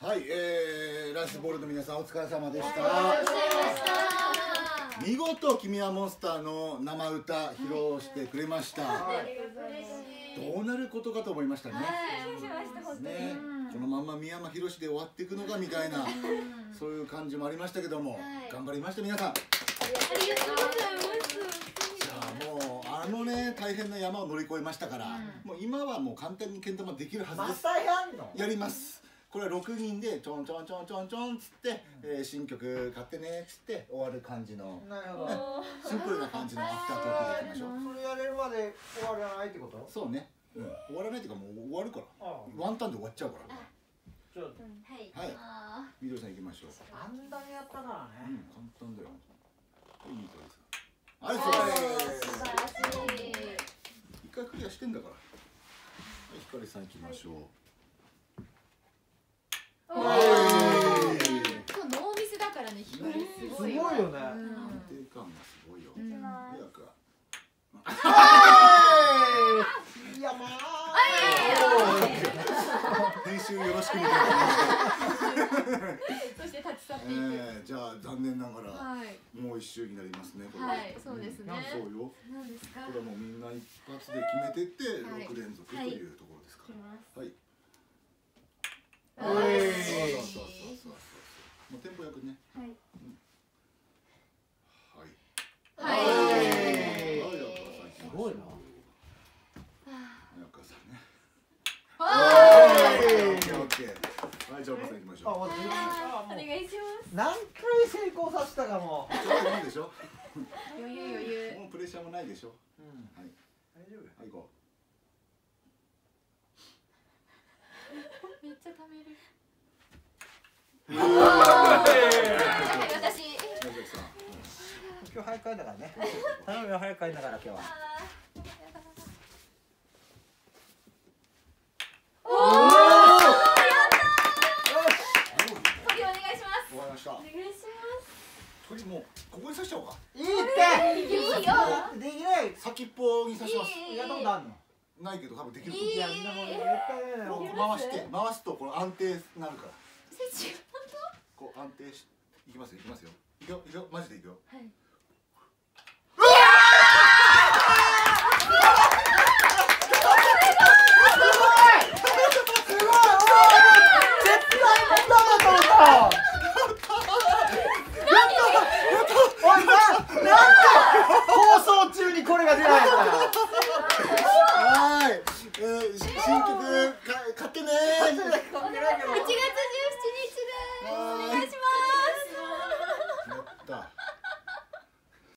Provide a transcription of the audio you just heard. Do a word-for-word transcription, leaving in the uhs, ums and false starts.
はい、えー、ライスボールの皆さんお疲れ様でした。見事君はモンスターの生歌披露してくれました。はい、どうなることかと思いましたね。ね、このまま三山ひろしで終わっていくのかみたいなそういう感じもありましたけども、頑張りました皆さん。ありがとうございます。もうあのね大変な山を乗り越えましたから、もう今はもう簡単にけん玉できるはずです。やります。これはろくにんでちょんちょんちょんちょんちょんつって、えー、新曲買ってねっつって終わる感じの、なるほど、シンプルな感じのアフタートークでいきましょう。 それやれるまで終わらないってこと？ そうね、うん、終わらないっていうかもう終わるから、ワンタンで終わっちゃうから。 じゃあ、はい、みどりさん行きましょう。 簡単にやったからね。 うん、簡単だよ。いいですか。はい、そうです。一回クリアしてんだから。はい、ひかりさん行きましょう。 今日ノーミスだからね、ひかりすごいよね。 安定感がすごいよ。早く。 いやまあ。 編集よろしくみたいな。 そして立ち去っていく。 じゃあ残念ながらもう一周になりますね。 はい、そうですね。 そうよ。 何ですか。 これはもうみんな一発で決めてって六連続というところですから。はい。そうそうそうそうそう。もうテンポよくね。はい。はい。はい。すごいな。早川さんね。はい。オッケーオッケー。はい、じゃあおばさん行きましょう。 お願いします。 何回成功させたかも。 ちょっといいでしょ。 余裕余裕。 もうプレッシャーもないでしょ。うん。はい。 大丈夫。 はい、行こう。めっちゃ食べる。私。 今日早く帰んだからね。頼むよ、早く帰んだから今日は。 おお。やったー。よし。鳥お願いします。 終わりました。 お願いします。 鳥もうここに刺しちゃおうか。 いいって。 いいよ。 できない。 先っぽに刺します。 やったことあるの？ ないけど多分できる。 いや、みんなもう絶対だよ。 回して回すとこの安定なるから。 せち本当？こう安定しいきますよいきますよ。いくよいくよマジでいくよ。 はい。 うわー！